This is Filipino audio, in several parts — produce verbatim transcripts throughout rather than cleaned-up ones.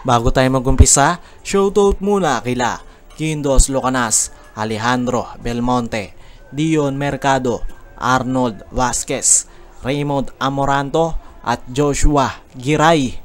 Bago tayo mag-umpisa, shoutout muna kila Kindos Locanas, Alejandro Belmonte, Dion Mercado, Arnold Vasquez, Raymond Amoranto at Joshua Giray.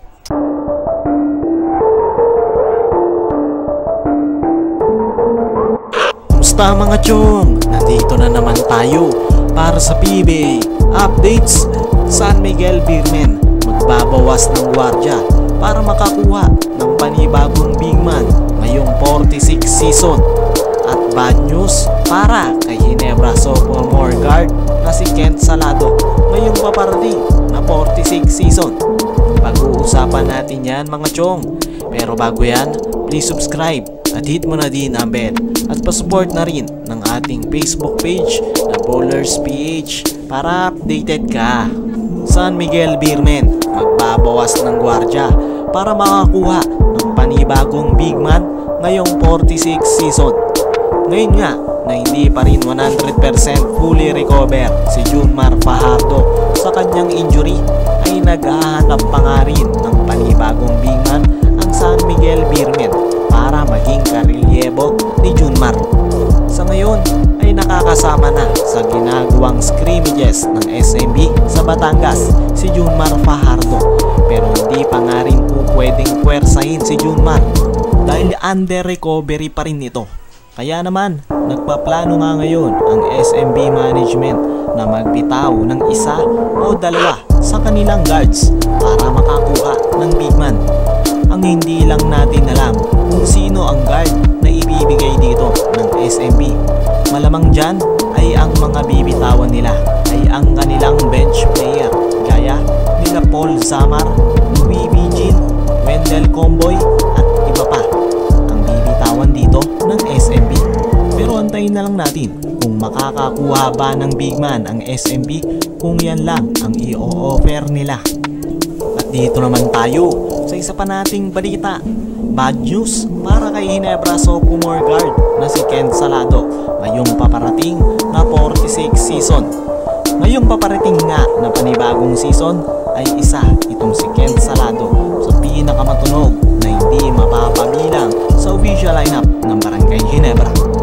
Kumusta mga chong? Nandito na naman tayo para sa P B A updates. San Miguel Beermen magbabawas ng gwardya para makakuha ng panibagong big man ngayong forty-six season. At bad news para kay Ginebra sophomore guard na si Kent Salado ngayong paparating na forty-six season. Pag-uusapan natin yan mga chong. Pero bago yan, please subscribe at hit mo na din ang bell at pa-support na rin ng ating Facebook page na Ballers P H para updated ka. San Miguel Beermen magbabawas ng gwardya para makakuha ng panibagong big man ngayong forty-six season. Ngayon nga na hindi pa rin one hundred percent fully recover si Junmar Fajardo sa kanyang injury, ay naghahanap pa nga rin ng panibagong big man ang San Miguel Beermen para maging karelyebo ni Junmar. Sa ngayon ay nakakasama na sa ginagawang scrimmages ng S M B sa Batangas si Junmar Fajardo, pero hindi pa nga rin po pwedeng puwersahin si Junmar dahil under recovery pa rin ito. Kaya naman nagpaplano nga ngayon ang S M B management na magbitaw ng isa o dalawa sa kanilang guards para makakuha ng big man. Ang hindi lang natin alam kung sino ang guard na ibibigay dito ng S M B. Malamang dyan ay ang mga bibitawan nila ay ang kanilang bench player gaya nila Paul Zamar, Louis Vigil, Wendell Comboy at iba pa ang bibitawan dito ng S M B. Pero antayin na lang natin kung makakakuha ba ng big man ang S M B kung yan lang ang i-o-offer nila. At dito naman tayo sa isa pa nating balita. Bad news para kay Ginebra sophomore guard na si Kent Salado ngayong paparating na forty-six season. Ngayong paparating nga na panibagong season ay isa itong si Kent Salado sa pinakamatunog na hindi mapapabilang sa official lineup ng Barangay Ginebra.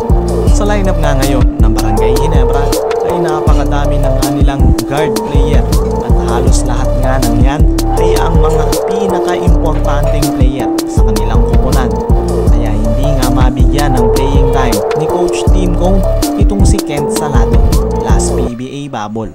Sa lineup nga ngayon ng Barangay Ginebra ay napakadami na nga nilang guard player at halos lahat nga ng yan ay ang mga pinaka-importanting player sa kanilang kupunan. Kaya hindi nga mabigyan ng playing time ni Coach Tim Kong itong si Kent Salado last P B A bubble.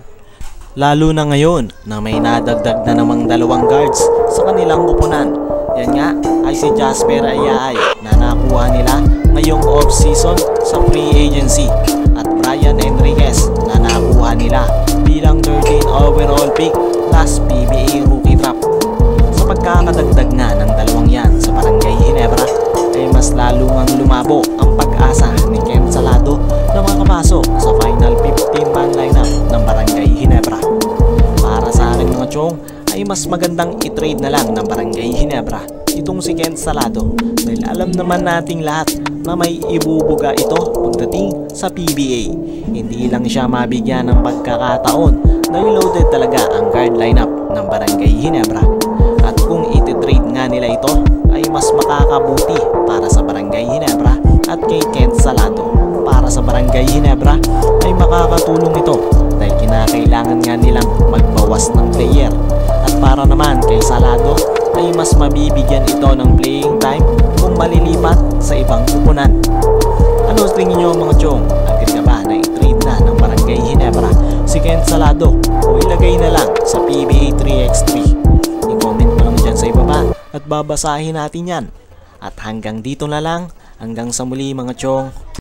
Lalo na ngayon na may nadagdag na namang dalawang guards sa kanilang kupunan. Yan nga ay si Jasper Ayay na nakuha nila ngayong off-season sa free agency at Brian Enriquez na nakuha nila bilang thirteen overall pick last P B A rookie draft. Sa pagkakadagdag nga ng dalawang yan sa Barangay Ginebra ay mas lalo ngang lumabo ang pag-asa ni Kent Salado na makapasok sa final fifteen man lineup ng Barangay Ginebra. Para sa akin mga chong ay mas magandang i-trade na lang ng Barangay Ginebra itong si Kent Salado dahil alam naman nating lahat na may ibubuga ito pagdating sa P B A. Hindi lang siya mabigyan ng pagkakataon dahil loaded talaga ang guard lineup ng Barangay Ginebra. At kung iti-trade nga nila ito ay mas makakabuti para sa Barangay Ginebra at kay Kent Salado. Para sa Barangay Ginebra ay makakatulong ito dahil kinakailangan nga nilang magbawas ng player. At para naman kay Salado ay mas mabibigyan ito ng playing time kung malilipat sa ibang kupunan. Ano sa tingin nyo mga chong? Agree ka ba na i-trade na ng Barangay Ginebra si Kent Salado o ilagay na lang sa P B A three by three? I-comment mo lang dyan sa ibaba at babasahin natin yan. At hanggang dito na lang, hanggang sa muli mga chong.